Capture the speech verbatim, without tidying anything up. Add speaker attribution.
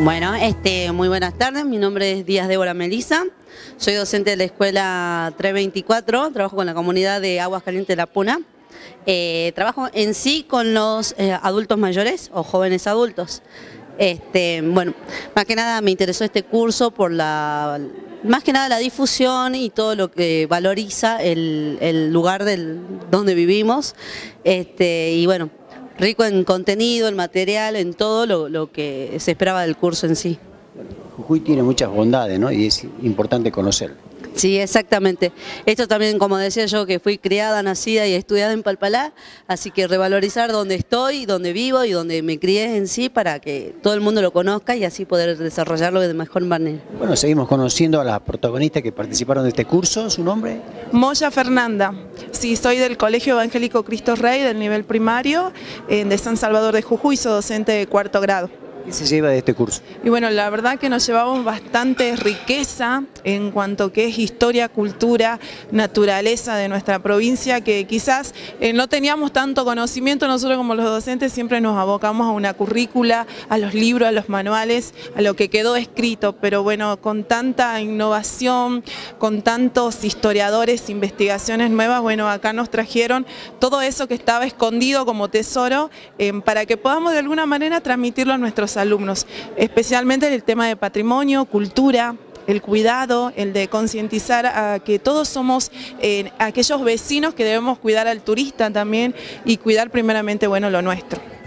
Speaker 1: Bueno, este, muy buenas tardes, mi nombre es Díaz Débora Melisa, soy docente de la escuela trescientos veinticuatro, trabajo con la comunidad de Aguas Calientes La Puna. Eh, trabajo en sí con los eh, adultos mayores o jóvenes adultos. Este, bueno, más que nada me interesó este curso por la, más que nada la difusión y todo lo que valoriza el, el lugar del, donde vivimos. Este, y bueno, rico en contenido, en material, en todo lo, lo que se esperaba del curso en sí.
Speaker 2: Jujuy tiene muchas bondades, ¿no? Y es importante conocerlo.
Speaker 1: Sí, exactamente. Esto también, como decía yo, que fui criada, nacida y estudiada en Palpalá, así que revalorizar donde estoy, donde vivo y donde me crié en sí para que todo el mundo lo conozca y así poder desarrollarlo de mejor manera.
Speaker 2: Bueno, seguimos conociendo a las protagonistas que participaron de este curso. ¿Su nombre?
Speaker 3: Moya Fernanda. Sí, soy del Colegio Evangélico Cristo Rey del nivel primario eh, de San Salvador de Jujuy, soy docente de cuarto grado.
Speaker 2: ¿Qué se lleva de este curso?
Speaker 3: Y bueno, la verdad que nos llevamos bastante riqueza en cuanto que es historia, cultura, naturaleza de nuestra provincia, que quizás eh, no teníamos tanto conocimiento. Nosotros como los docentes siempre nos abocamos a una currícula, a los libros, a los manuales, a lo que quedó escrito, pero bueno, con tanta innovación, con tantos historiadores, investigaciones nuevas, bueno, acá nos trajeron todo eso que estaba escondido como tesoro eh, para que podamos de alguna manera transmitirlo a nuestros alumnos, especialmente en el tema de patrimonio, cultura, el cuidado, el de concientizar a que todos somos eh, aquellos vecinos que debemos cuidar al turista también y cuidar primeramente, bueno, lo nuestro.